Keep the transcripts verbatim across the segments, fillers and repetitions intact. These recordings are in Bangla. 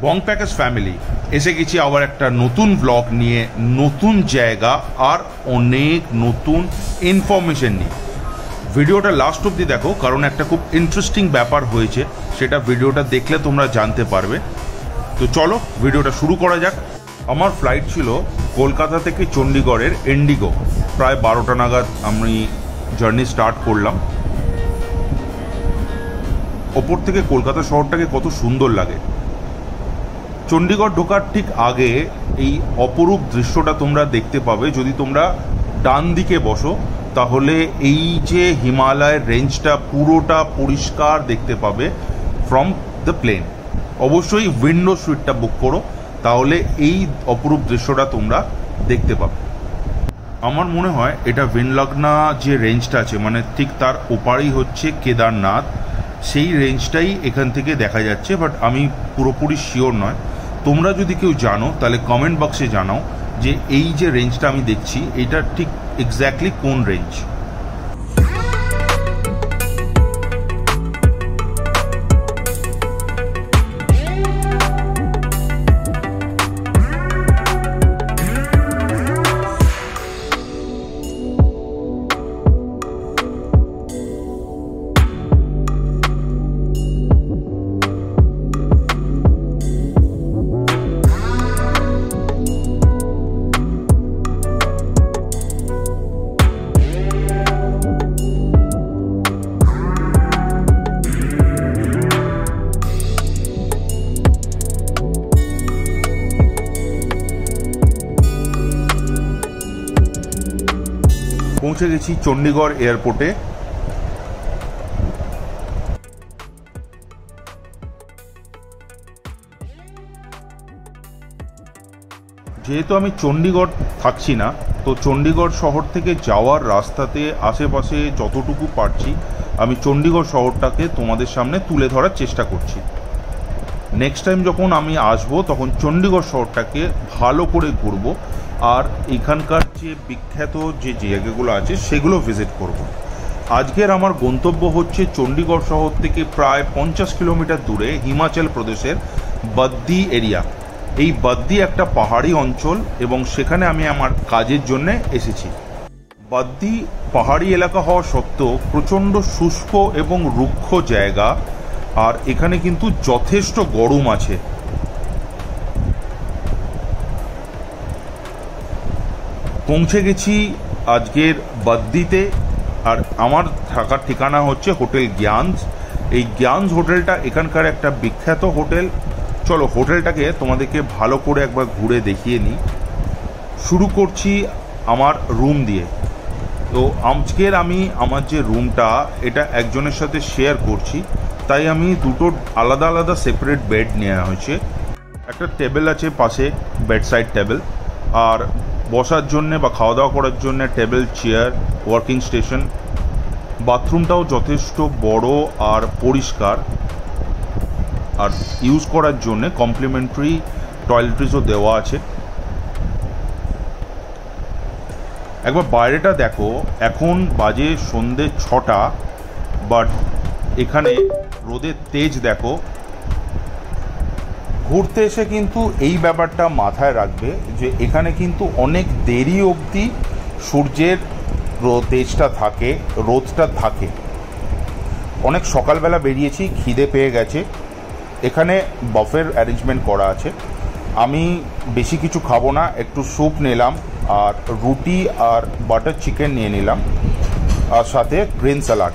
বং প্যাকেজ ফ্যামিলি এসে গেছি আবার একটা নতুন ব্লগ নিয়ে, নতুন জায়গা আর অনেক নতুন ইনফরমেশন নিয়ে। ভিডিওটা লাস্ট অবধি দেখো, কারণ একটা খুব ইন্টারেস্টিং ব্যাপার হয়েছে, সেটা ভিডিওটা দেখলে তোমরা জানতে পারবে। তো চলো ভিডিওটা শুরু করা যাক। আমার ফ্লাইট ছিল কলকাতা থেকে চণ্ডীগড়ের ইন্ডিগো, প্রায় বারোটা নাগাদ আমি জার্নি স্টার্ট করলাম। ওপর থেকে কলকাতা শহরটাকে কত সুন্দর লাগে। চণ্ডীগড় ঢোকার ঠিক আগে এই অপরূপ দৃশ্যটা তোমরা দেখতে পাবে। যদি তোমরা ডান দিকে বসো তাহলে এই যে হিমালয়ের রেঞ্জটা পুরোটা পরিষ্কার দেখতে পাবে ফ্রম দ্য প্লেন। অবশ্যই উইন্ডো সিটটা বুক করো, তাহলে এই অপরূপ দৃশ্যটা তোমরা দেখতে পাবে। আমার মনে হয় এটা ভিনলাগনা যে রেঞ্জটা আছে, মানে ঠিক তার ওপারেই হচ্ছে কেদারনাথ, সেই রেঞ্জটাই এখান থেকে দেখা যাচ্ছে, বাট আমি পুরোপুরি শিওর নয়। তোমরা যদি কেউ জানো তাহলে কমেন্ট বক্সে জানাও যে এই যে রেঞ্জটা আমি দেখছি এটা ঠিক এক্স্যাক্টলি কোন রেঞ্জ। পৌঁছে গেছি চণ্ডীগড় এয়ারপোর্টে। যেহেতু আমি চণ্ডীগড় থাকছি না, তো চণ্ডীগড় শহর থেকে যাওয়ার রাস্তাতে আশেপাশে যতটুকু পারছি আমি চণ্ডীগড় শহরটাকে তোমাদের সামনে তুলে ধরার চেষ্টা করছি। নেক্সট টাইম যখন আমি আসবো তখন চণ্ডীগড় শহরটাকে ভালো করে ঘুরবো আর এখানকার যে বিখ্যাত যে জায়গাগুলো আছে সেগুলো ভিজিট করব। আজকের আমার গন্তব্য হচ্ছে চণ্ডীগড় শহর থেকে প্রায় পঞ্চাশ কিলোমিটার দূরে হিমাচল প্রদেশের বাদ্দি এরিয়া। এই বাদ্দি একটা পাহাড়ি অঞ্চল এবং সেখানে আমি আমার কাজের জন্য এসেছি। বাদ্দি পাহাড়ি এলাকা হওয়া সত্ত্বেও প্রচণ্ড শুষ্ক এবং রুক্ষ জায়গা, আর এখানে কিন্তু যথেষ্ট গরম আছে। পৌঁছে গেছি আজকের বাদ্দিতে, আর আমার থাকার ঠিকানা হচ্ছে হোটেল জ্ঞানস। এই জ্ঞানস হোটেলটা এখানকার একটা বিখ্যাত হোটেল। চলো হোটেলটাকে তোমাদেরকে ভালো করে একবার ঘুরে দেখিয়ে নিই। শুরু করছি আমার রুম দিয়ে। তো আজকের আমি আমার যে রুমটা এটা একজনের সাথে শেয়ার করছি, তাই আমি দুটো আলাদা আলাদা সেপারেট বেড নেওয়া হয়েছে। একটা টেবিল আছে পাশে, বেডসাইড টেবিল, আর বসার জন্যে বা খাওয়া দাওয়া করার জন্যে টেবিল, চেয়ার, ওয়ার্কিং স্টেশন। বাথরুমটাও যথেষ্ট বড় আর পরিষ্কার, আর ইউজ করার জন্যে কমপ্লিমেন্টারি টয়লেট্রিজও দেওয়া আছে। একবার বাইরেটা দেখো, এখন বাজে সন্ধে ছটা, বাট এখানে রোদের তেজ দেখো। ঘুরতে এসে কিন্তু এই ব্যাপারটা মাথায় রাখবে যে এখানে কিন্তু অনেক দেরি অবধি সূর্যের তেজটা থাকে, রোদটা থাকে। অনেক সকালবেলা বেরিয়েছি, খিদে পেয়ে গেছে। এখানে বাফের অ্যারেঞ্জমেন্ট করা আছে। আমি বেশি কিছু খাবো না, একটু স্যুপ নিলাম আর রুটি আর বাটার চিকেন নিয়ে নিলাম, আর সাথে গ্রিন স্যালাড।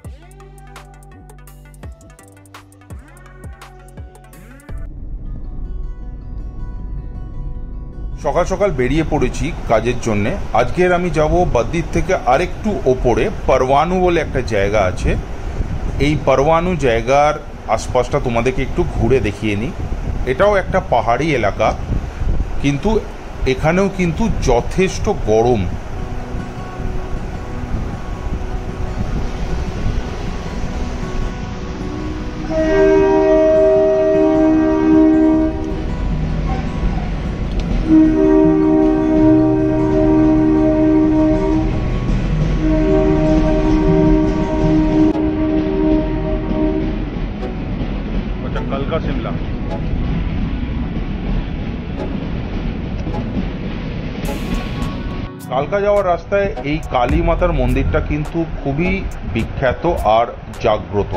সকাল সকাল বেরিয়ে পড়েছি কাজের জন্যে। আজকের আমি যাব বাদ্দির থেকে আরেকটু ওপরে পারওয়ানু বলে একটা জায়গা আছে। এই পারওয়ানু জায়গার আশপাশটা তোমাদেরকে একটু ঘুরে দেখিয়ে নিই। এটাও একটা পাহাড়ি এলাকা, কিন্তু এখানেও কিন্তু যথেষ্ট গরম। कल का शिमला। কালকা যাওয়ার রাস্তায় এই কালী মাতার মন্দিরটা কিন্তু খুবই বিখ্যাত আর জাগ্রত।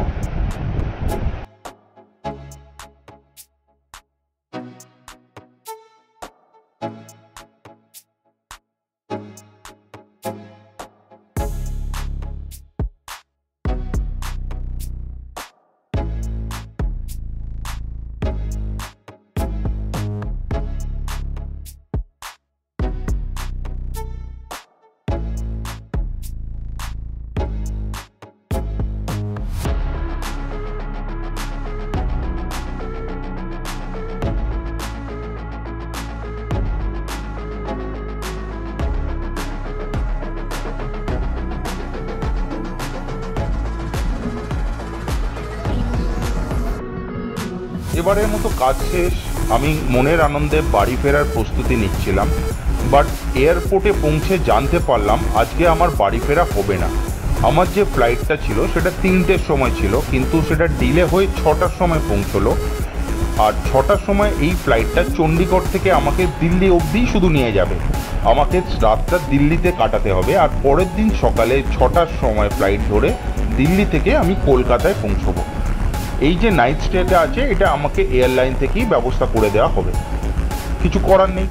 এবারের মতো কাজ শেষ, আমি মনের আনন্দে বাড়ি ফেরার প্রস্তুতি নিচ্ছিলাম, বাট এয়ারপোর্টে পৌঁছে জানতে পারলাম আজকে আমার বাড়ি ফেরা হবে না। আমার যে ফ্লাইটটা ছিল সেটা তিনটের সময় ছিল, কিন্তু সেটা ডিলে হয়ে ছটার সময় পৌঁছলো। আর ছটার সময় এই ফ্লাইটটা চণ্ডীগড় থেকে আমাকে দিল্লি অবধিই শুধু নিয়ে যাবে। আমাকে রাতটা দিল্লিতে কাটাতে হবে, আর পরের দিন সকালে ছটার সময় ফ্লাইট ধরে দিল্লি থেকে আমি কলকাতায় পৌঁছবো। এই যে নাইট স্টেটা আছে এটা আমাকে এয়ারলাইন থেকেই ব্যবস্থা করে দেওয়া হবে, কিছু করার নেই।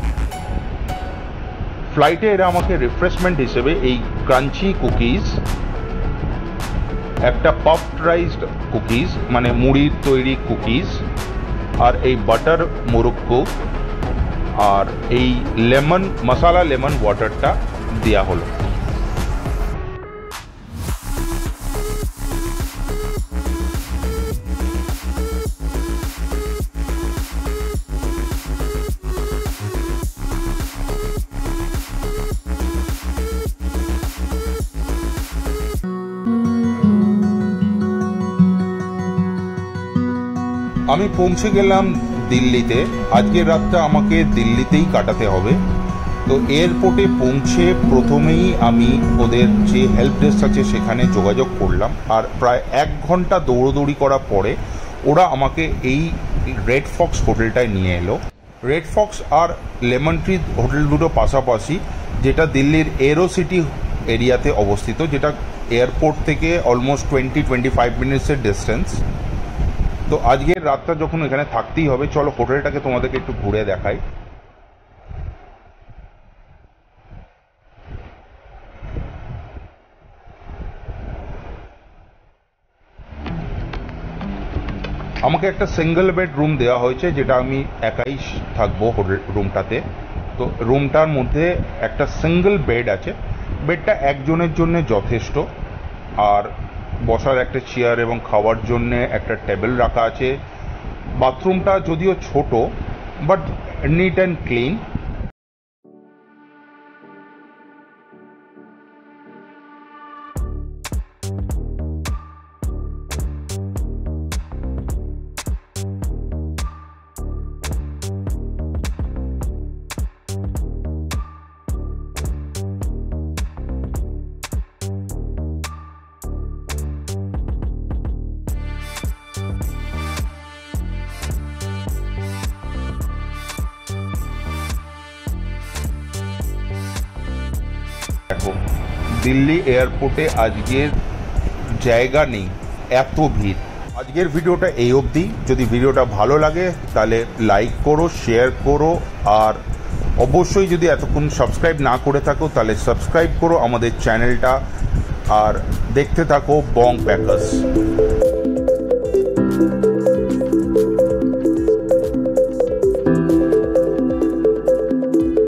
ফ্লাইটে এরা আমাকে রিফ্রেশমেন্ট হিসেবে এই ক্রাঞ্চি কুকিজ, একটা পফড রাইসড কুকিজ মানে মুড়ির তৈরি কুকিজ, আর এই বাটার মোরক্কো আর এই লেমন মশালা লেমন ওয়াটারটা দেওয়া হলো। আমি পৌঁছে গেলাম দিল্লিতে। আজকের রাতটা আমাকে দিল্লিতেই কাটাতে হবে। তো এয়ারপোর্টে পৌঁছে প্রথমেই আমি ওদের যে হেল্প ডেস্ক আছে সেখানে যোগাযোগ করলাম, আর প্রায় এক ঘন্টা দৌড়দৌড়ি করার পরে ওরা আমাকে এই রেড ফক্স হোটেলটায় নিয়ে এলো। রেড ফক্স আর লেমন ট্রি হোটেল দুটো পাশাপাশি, যেটা দিল্লির এরো সিটি এরিয়াতে অবস্থিত, যেটা এয়ারপোর্ট থেকে অলমোস্ট টোয়েন্টি টোয়েন্টি ফাইভ মিনিটসের ডিস্টেন্স। তো আজকের রাতটা যখন এখানে থাকতেই হবে, চলো হোটেলটাকে তোমাদেরকে একটু ঘুরে দেখাই। আমাকে একটা সিঙ্গেল বেড রুম দেওয়া হয়েছে, যেটা আমি একাই থাকবো হোটেল রুমটাতে। তো রুমটার মধ্যে একটা সিঙ্গেল বেড আছে, বেডটা একজনের জন্য যথেষ্ট। আর বসার একটা চেয়ার এবং খাওয়ার জন্য একটা টেবিল রাখা আছে। বাথরুমটা যদিও ছোট, বাট নিট অ্যান্ড ক্লিন। দেখো, দিল্লি এয়ারপোর্টে আজকের জায়গা নেই, এত ভিড়। আজকের ভিডিওটা এই অবধি। যদি ভিডিওটা ভালো লাগে তাহলে লাইক করো, শেয়ার করো, আর অবশ্যই যদি এতক্ষণ সাবস্ক্রাইব না করে থাকো তাহলে সাবস্ক্রাইব করো আমাদের চ্যানেলটা, আর দেখতে থাকো বং প্যাকার্স।